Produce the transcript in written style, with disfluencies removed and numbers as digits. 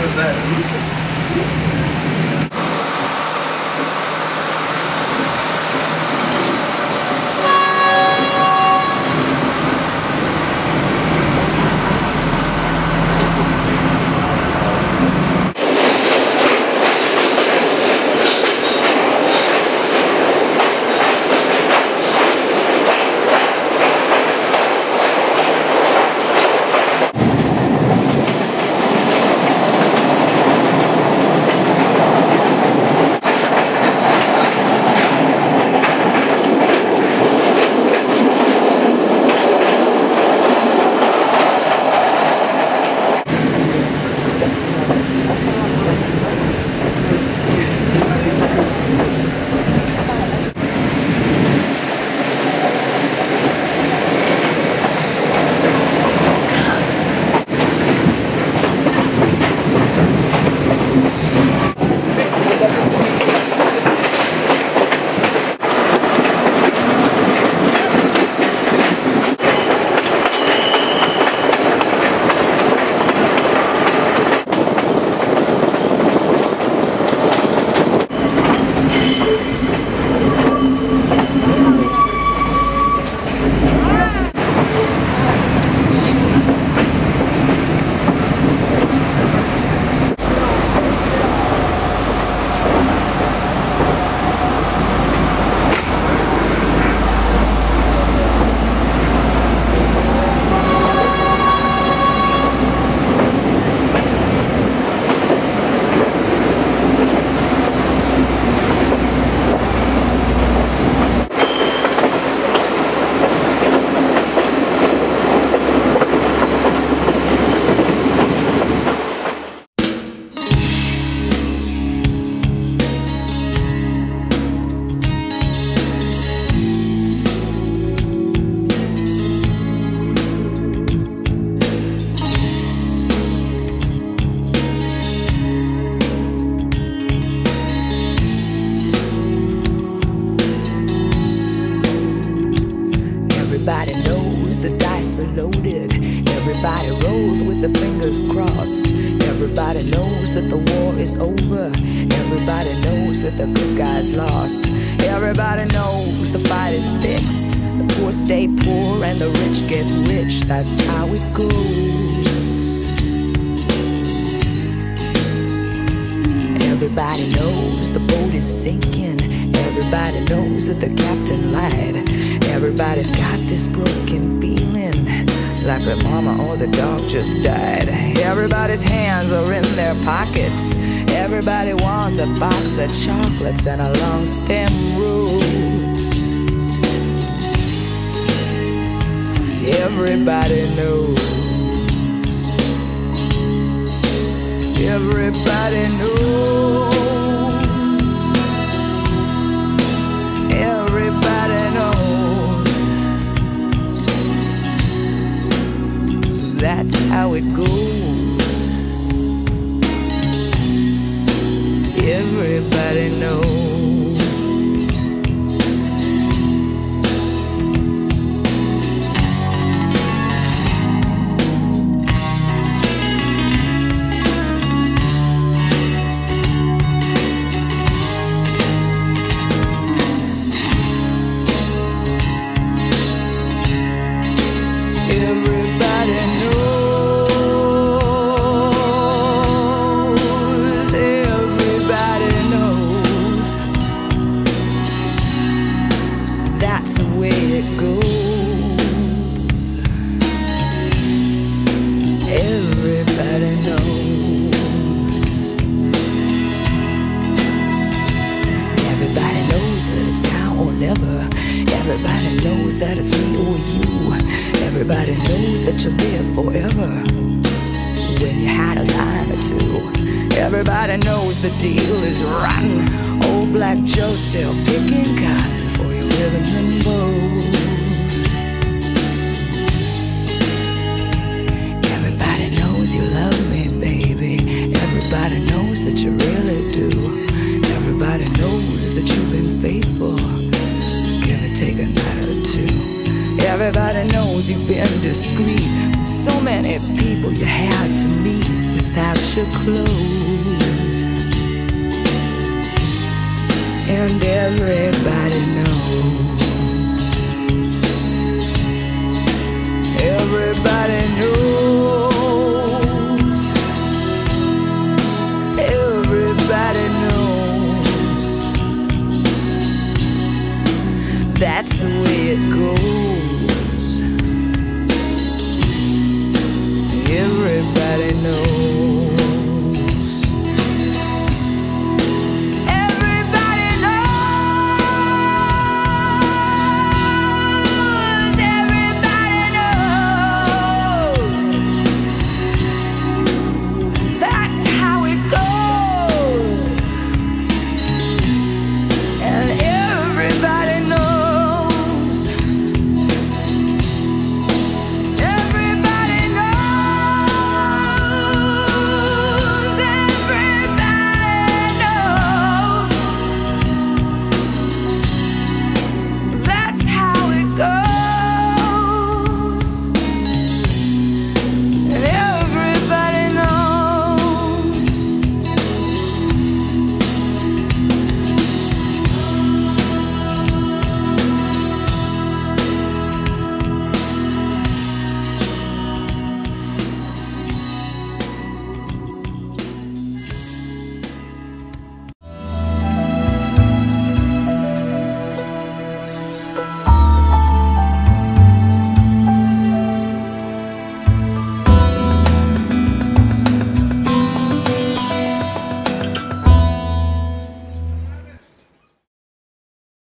was that? Everybody knows the dice are loaded. Everybody rolls with the fingers crossed. Everybody knows that the war is over. Everybody knows that the good guys lost. Everybody knows the fight is fixed. The poor stay poor and the rich get rich. That's how it goes. Everybody knows the boat is sinking. Everybody knows that the captain lied. Everybody's got this broken feeling, like their mama or the dog just died. Everybody's hands are in their pockets. Everybody wants a box of chocolates and a long stem rose. Everybody knows. Everybody knows. Everybody knows. That's how it goes. Everybody knows. Everybody knows that it's me or you. Everybody knows that you're there forever when you had a line or two. Everybody knows the deal is rotten. Old Black Joe's still picking cotton for your ribbons and bows. Everybody knows you love me, baby. Everybody knows that you really do. Everybody knows that you've been faithful. Take a night or two. Everybody knows you've been discreet. So many people you had to meet without your clothes. And everybody knows. Everybody